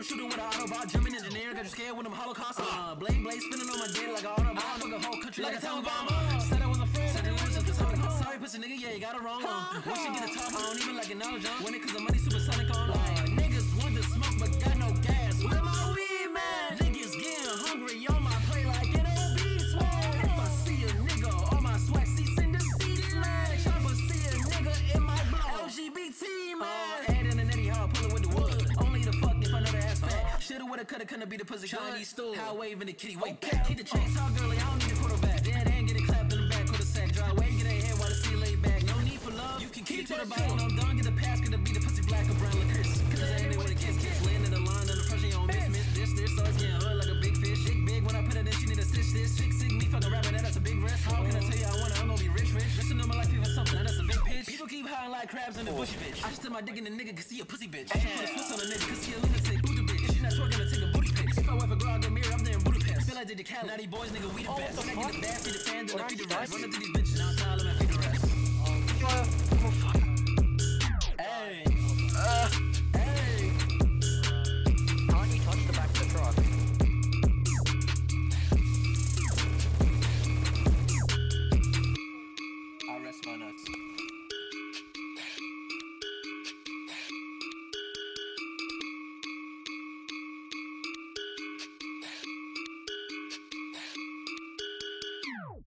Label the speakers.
Speaker 1: shooter with an Autobot, German engineer, got you scared when I'm Holocaust. Blade spinning on my dick like an Autobot, fuck a whole country like a town bomber. Said I was afraid, said it was just a topic. Sorry, pussy nigga, yeah, you got it wrong. Once you get a top, I don't even like acknowledge on. When it cause the money supersonic on. Niggas want to smoke but got no gas. Where my weed, man? Niggas getting hungry on my plate like an obese, man. If I see a nigga on my swag, cease and desist, man. Chopper see a nigga in my blood. LGBT, man. Head in the netty hard, pulling with the wood. Only the fuck if I know the ass fat. Shoulda, woulda, coulda, couldn't be the pussy. Chinese stool. How wave in the kitty, wait back. Keep the chainsaw girly, I don't need a quarterback. Dead hand, get it clapped in the back with a sack. Dry way, get a head while the sea lay back. No need for love, you can keep it to the bottom. When I'm done, get the pass, coulda be the pussy black or brown licorice. Cause I ain't with a kiss. Laying in the line, under pressure, you don't miss. This, so it's getting hood like a big fish. Big, when I put it in, she need a stitch this. Sick, me fucking rapping, that's a big risk. How can I tell you I'm gonna be rich? Listen to my life, even something, that's a big pitch. People keep hiding like crabs in the bushy bitch. I still my dick in the nigga, cause he a pussy bitch. She put a Swiss on a nigga, cause he a lunatic. Boo the bitch. She not twerking to take a booty pics. If I ever go out the mirror, I'm there in Budapest. Feel like they the cat, now these boys, nigga, we the best. When I get the bad, feed the fans, and I feed the rest. Run into these bitches, now I'm tired of my feed the rest.